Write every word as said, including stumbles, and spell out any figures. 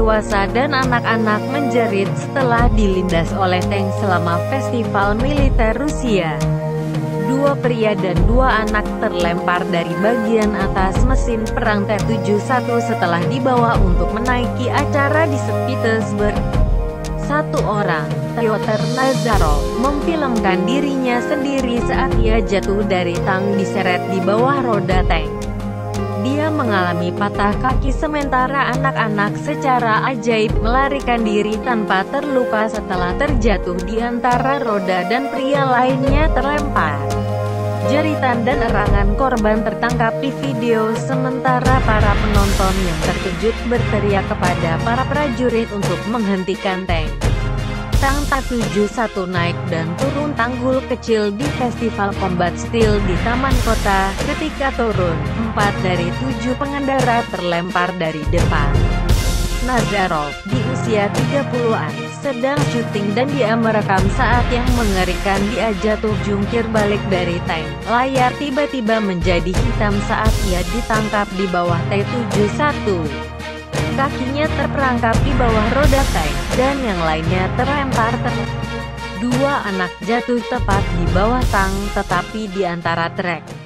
dewasa dan anak-anak menjerit setelah dilindas oleh tank selama festival militer Rusia. Dua pria dan dua anak terlempar dari bagian atas mesin perang T tujuh puluh satu setelah dibawa untuk menaiki acara di Saint Petersburg. Satu orang, Pyotr Nazarov, memfilmkan dirinya sendiri saat ia jatuh dari tang diseret di bawah roda tank. Dia mengalami patah kaki sementara anak-anak secara ajaib melarikan diri tanpa terluka setelah terjatuh di antara roda dan pria lainnya terlempar. Jeritan dan erangan korban tertangkap di video sementara para penonton yang terkejut berteriak kepada para prajurit untuk menghentikan tank. Tank T tujuh puluh satu naik dan turun tanggul kecil di Festival Combat Steel di Taman Kota. Ketika turun, empat dari tujuh pengendara terlempar dari depan. Nazarov, di usia tiga puluhan, sedang syuting dan dia merekam saat yang mengerikan dia jatuh jungkir balik dari tank. Layar tiba-tiba menjadi hitam saat ia ditangkap di bawah T tujuh puluh satu. Kakinya terperangkap di bawah roda tank, dan yang lainnya terlempar ter. Dua anak jatuh tepat di bawah tank, tetapi di antara trek.